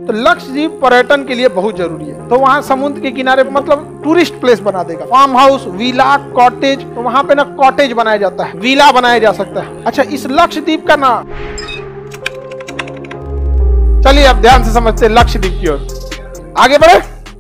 तो लक्षद्वीप पर्यटन के लिए बहुत जरूरी है। तो वहाँ समुद्र के किनारे मतलब टूरिस्ट प्लेस बना देगा, फार्म हाउस, विला, कॉटेज। तो वहाँ पे ना कॉटेज बनाया जाता है, विला बनाया जा सकता है। अच्छा, इस लक्षद्वीप का ना, चलिए अब ध्यान से समझते हैं लक्षद्वीप की ओर आगे बढ़े।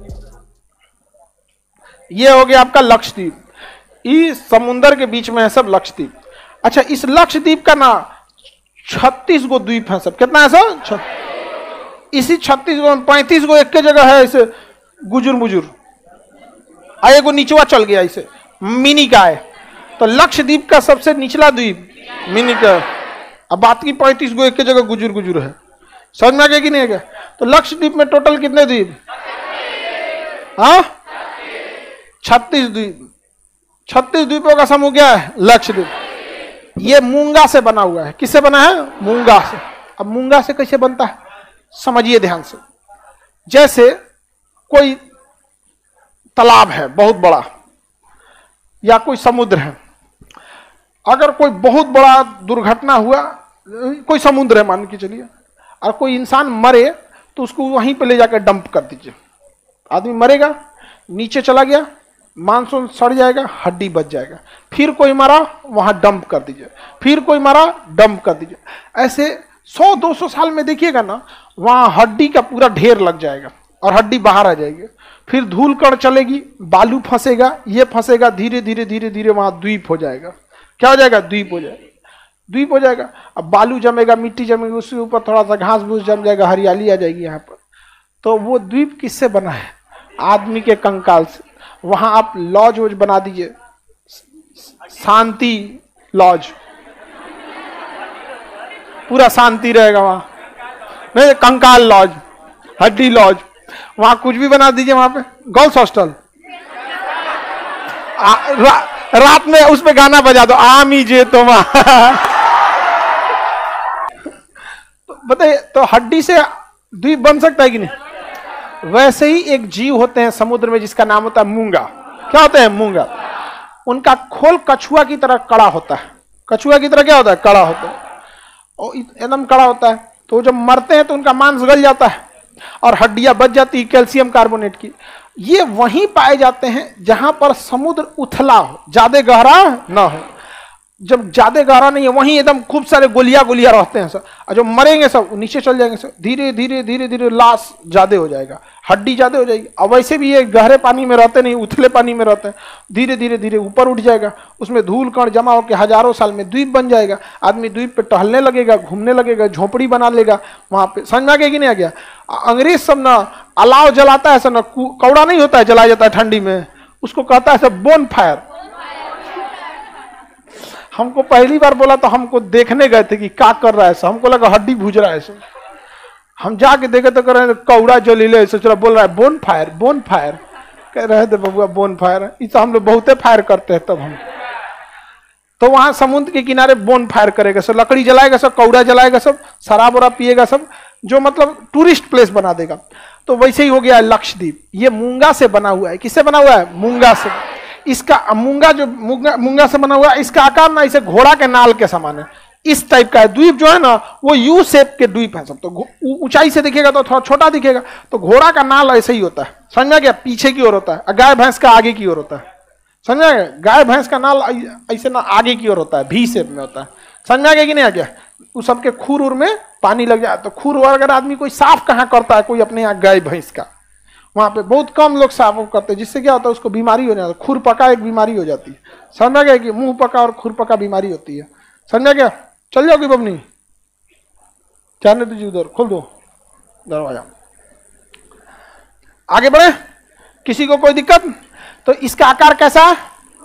ये हो गया आपका लक्षद्वीप, इस समुद्र के बीच में है सब लक्षद्वीप। अच्छा, इस लक्षद्वीप का ना 36 गो द्वीप है सब। कितना है सर? इसी 36 गो 35 गो एक के जगह है ऐसे गुजुर मुजुर, आए गो निचवा चल गया ऐसे मिनी का है। तो लक्षद्वीप का सबसे निचला द्वीप मिनी का, अब बात की 35 गो एक के जगह गुजुर गुजुर है। समझ में आ गया कि नहीं गया? तो लक्षद्वीप में टोटल कितने द्वीप? हाँ, 36 द्वीप। 36 द्वीपों का समूह क्या है? लक्षद्वीप। ये मूंगा से बना हुआ है। किससे बना है? मूंगा से। अब मूंगा से कैसे बनता है समझिए ध्यान से। जैसे कोई तालाब है बहुत बड़ा या कोई समुद्र है, अगर कोई बहुत बड़ा दुर्घटना हुआ, कोई समुद्र है मान के चलिए, और कोई इंसान मरे तो उसको वहीं पे ले जाकर डंप कर दीजिए। आदमी मरेगा, नीचे चला गया, मांस सड़ जाएगा, हड्डी बच जाएगा। फिर कोई मरा, वहां डंप कर दीजिए, फिर कोई मरा, डंप कर दीजिए। ऐसे 100-200 साल में देखिएगा ना, वहां हड्डी का पूरा ढेर लग जाएगा और हड्डी बाहर आ जाएगी। फिर धूल कण चलेगी, बालू फंसेगा, ये फंसेगा, धीरे धीरे धीरे धीरे वहां द्वीप हो जाएगा। क्या हो जाएगा? द्वीप हो जाएगा। द्वीप हो जाएगा। अब बालू जमेगा, मिट्टी जमेगी, उसके ऊपर थोड़ा सा घास फूस जम जाएगा, हरियाली आ जाएगी यहाँ पर। तो वो द्वीप किससे बना है? आदमी के कंकाल से। वहां आप लॉज वॉज बना दीजिए, शांति लॉज, पूरा शांति रहेगा वहां। नहीं, कंकाल लॉज, हड्डी लॉज, वहां कुछ भी बना दीजिए। वहां पे गर्ल्स हॉस्टल, रात में उस पे गाना बजा दो, आमी जे तो बताइए, तो हड्डी से द्वीप बन सकता है कि नहीं? वैसे ही एक जीव होते हैं समुद्र में जिसका नाम होता है मूंगा। क्या होते हैं? मूंगा। उनका खोल कछुआ की तरह कड़ा होता है। कछुआ की तरह क्या होता है? कड़ा होता है, और एकदम कड़ा होता है। तो जब मरते हैं तो उनका मांस गल जाता है और हड्डियां बच जाती है कैल्शियम कार्बोनेट की। ये वहीं पाए जाते हैं जहां पर समुद्र उथला हो, ज्यादा गहरा ना हो। जब ज्यादा गहरा नहीं है वहीं एकदम खूब सारे गोलियां गोलियां रहते हैं सब, और जो मरेंगे सब नीचे चल जाएंगे सब, धीरे धीरे धीरे धीरे लाश ज्यादा हो जाएगा, हड्डी ज्यादा हो जाएगी। और वैसे भी ये गहरे पानी में रहते नहीं, उथले पानी में रहते हैं। धीरे धीरे धीरे ऊपर उठ जाएगा, उसमें धूल कण जमा होकर हजारों साल में द्वीप बन जाएगा। आदमी द्वीप पे टहलने लगेगा, घूमने लगेगा, झोपड़ी बना लेगा वहां पे। समझ में आ गया कि नहीं आ गया? अंग्रेज सब ना अलाव जलाता है, ना कौड़ा नहीं होता है, जलाया जाता है ठंडी में, उसको कहता है सब बोन फायर। हमको पहली बार बोला तो हमको देखने गए थे कि क्या कर रहा है सब, हमको लगा हड्डी भूज रहा है सब। हम जाके देखे तो कर रहे हैं कौड़ा जलीले ऐसे, चला बोल रहा है बोन फायर, बोन फायर। कह रहे थे बबुआ बोन फायर, इस हम लोग बहुते फायर करते हैं तब हम। तो वहां समुद्र के किनारे बोन फायर करेगा सब, लकड़ी जलाएगा सब, कौड़ा जलाएगा सब, शराब वराब पिएगा सब, जो मतलब टूरिस्ट प्लेस बना देगा। तो वैसे ही हो गया लक्षद्वीप। ये मूंगा से बना हुआ है। किससे बना हुआ है? मूंगा से। इसका मूंगा जो मूंगा से बना हुआ है, इसका आकार ना इसे घोड़ा के नाल के समान है, इस टाइप का है। द्वीप जो है ना वो यू शेप के द्वीप है सब। तो ऊंचाई से दिखेगा तो थोड़ा छोटा दिखेगा। तो घोड़ा का नाल ऐसे ही होता है, समझ में गया? पीछे की ओर होता है, गाय भैंस का आगे की ओर होता है। समझ में गया? गाय भैंस का नाल ऐसे ना आगे की ओर होता है, भी शेप में होता है। समझ में आ गया कि नहीं आ गया? उस सबके खूर उर में पानी लग जाए तो खूर अगर आदमी कोई साफ कहाँ करता है, कोई अपने यहाँ गाय भैंस का, वहां पे बहुत कम लोग साफ करते हैं, जिससे क्या होता है उसको बीमारी हो जाती है। खुर पका एक बीमारी हो जाती है। समझ गया कि मुंह पका और खुर पका बीमारी होती है। समझ गया? चल जाओगी बबनी, जाने दीजिए, उधर खोल दो दरवाजा, आगे बढ़े। किसी को कोई दिक्कत? तो इसका आकार कैसा है?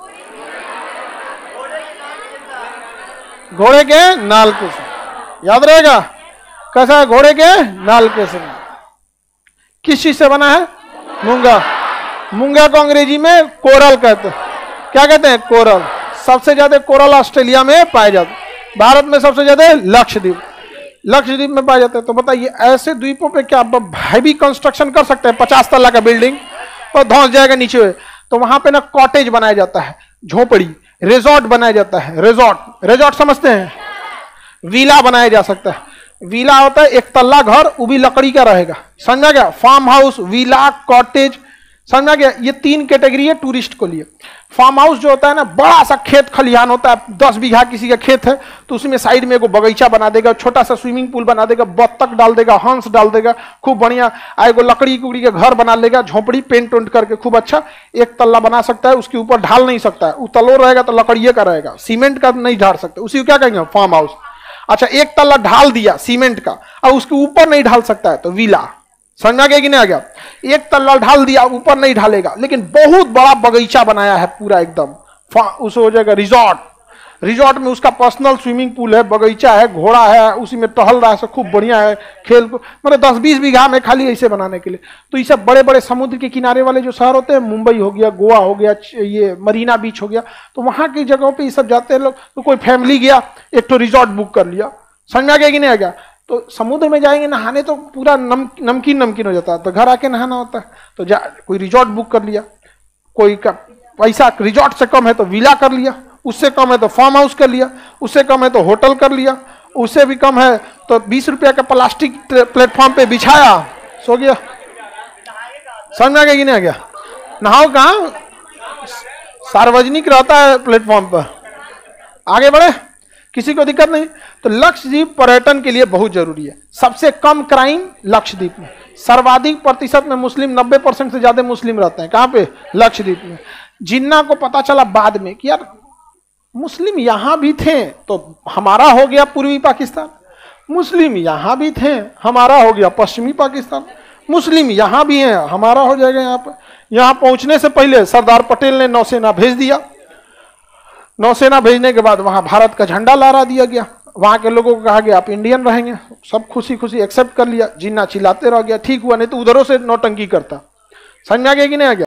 घोड़े के नाल के से, याद रहेगा कैसा है? घोड़े के नाल के से। किस चीज से बना है? मूंगा। मूंगा को अंग्रेजी में कोरल कहते हैं। क्या कहते हैं? कोरल। सबसे ज्यादा कोरल ऑस्ट्रेलिया में पाए जाते हैं, भारत में सबसे ज्यादा लक्षद्वीप, लक्षद्वीप में पाए जाते हैं। तो बताइए ऐसे द्वीपों पे क्या हैवी कंस्ट्रक्शन कर सकते हैं? 50 तल्ला का बिल्डिंग और धंस जाएगा नीचे। तो वहां पे ना कॉटेज बनाया जाता है, झोपड़ी, रिजॉर्ट बनाया जाता है। रिजॉर्ट, रिजॉर्ट समझते हैं? विला बनाया जा सकता है। विला होता है एक तल्ला घर, वो भी लकड़ी का रहेगा, समझा गया। फार्म हाउस, विला, कॉटेज, समझा गया। ये 3 कैटेगरी है टूरिस्ट को लिए। फार्म हाउस जो होता है ना, बड़ा सा खेत खलिहान होता है, 10 बीघा किसी का खेत है तो उसमें साइड में एगो बगीचा बना देगा, छोटा सा स्विमिंग पूल बना देगा, बत्तख डाल देगा, हंस डाल देगा, खूब बढ़िया। एगो लकड़ी कुकड़ी के घर बना लेगा, झोपड़ी पेंट वेंट करके खूब अच्छा, एक तल्ला बना सकता है। उसके ऊपर ढाल नहीं सकता है, वो तलो रहेगा तो लकड़िए का रहेगा, सीमेंट का नहीं ढाल सकते, उसी को क्या कहेंगे, फार्म हाउस। अच्छा, एक तल्ला ढाल दिया सीमेंट का और उसके ऊपर नहीं ढाल सकता है तो विला, समझ आ गया कि नहीं आ गया। एक तल्ला ढाल दिया, ऊपर नहीं ढालेगा, लेकिन बहुत बड़ा बगीचा बनाया है पूरा एकदम, उस हो जाएगा रिजॉर्ट। रिजॉर्ट में उसका पर्सनल स्विमिंग पूल है, बगीचा है, घोड़ा है, उसी में टहल रहा है, सब खूब बढ़िया है। खेल को मतलब 10-20 बीघा में खाली ऐसे बनाने के लिए। तो ये सब बड़े बड़े समुद्र के किनारे वाले जो शहर होते हैं, मुंबई हो गया, गोवा हो गया, ये मरीना बीच हो गया, तो वहां की जगहों पे ये सब जाते हैं लोग। तो कोई फैमिली गया, एक तो रिजॉर्ट बुक कर लिया, समझ में आ गया कि नहीं आ गया। तो समुद्र में जाएंगे नहाने तो पूरा नमकीन हो जाता है, तो घर आके नहाना होता है, तो कोई रिजॉर्ट बुक कर लिया, कोई का पैसा रिजॉर्ट से कम है तो विला कर लिया, उससे कम है तो फार्म हाउस कर लिया, उससे कम है तो होटल कर लिया, उससे भी कम है तो 20 रुपया का प्लास्टिक प्लेटफॉर्म पे बिछाया, सो गया। समझ में आ गया कि नहीं आ गया। नहाओ कहाँ, सार्वजनिक रहता है प्लेटफॉर्म पर, आगे बढ़े, किसी को दिक्कत नहीं। तो लक्षद्वीप पर्यटन के लिए बहुत जरूरी है। सबसे कम क्राइम लक्षद्वीप में, सर्वाधिक प्रतिशत में मुस्लिम, 90% से ज्यादा मुस्लिम रहते हैं। कहाँ पे, लक्षद्वीप में। जिन्ना को पता चला बाद में कि यार मुस्लिम यहां भी थे तो हमारा हो गया पूर्वी पाकिस्तान, मुस्लिम यहां भी थे हमारा हो गया पश्चिमी पाकिस्तान, मुस्लिम यहां भी हैं हमारा हो जाएगा यहाँ पर। यहां पहुंचने से पहले सरदार पटेल ने नौसेना भेज दिया, नौसेना भेजने के बाद वहां भारत का झंडा लहरा दिया गया, वहां के लोगों को कहा गया आप इंडियन रहेंगे, सब खुशी खुशी एक्सेप्ट कर लिया। जिन्ना चिल्लाते रह गया, ठीक हुआ, नहीं तो उधरों से नौटंकी करता। समझ में आ गया कि नहीं आ गया।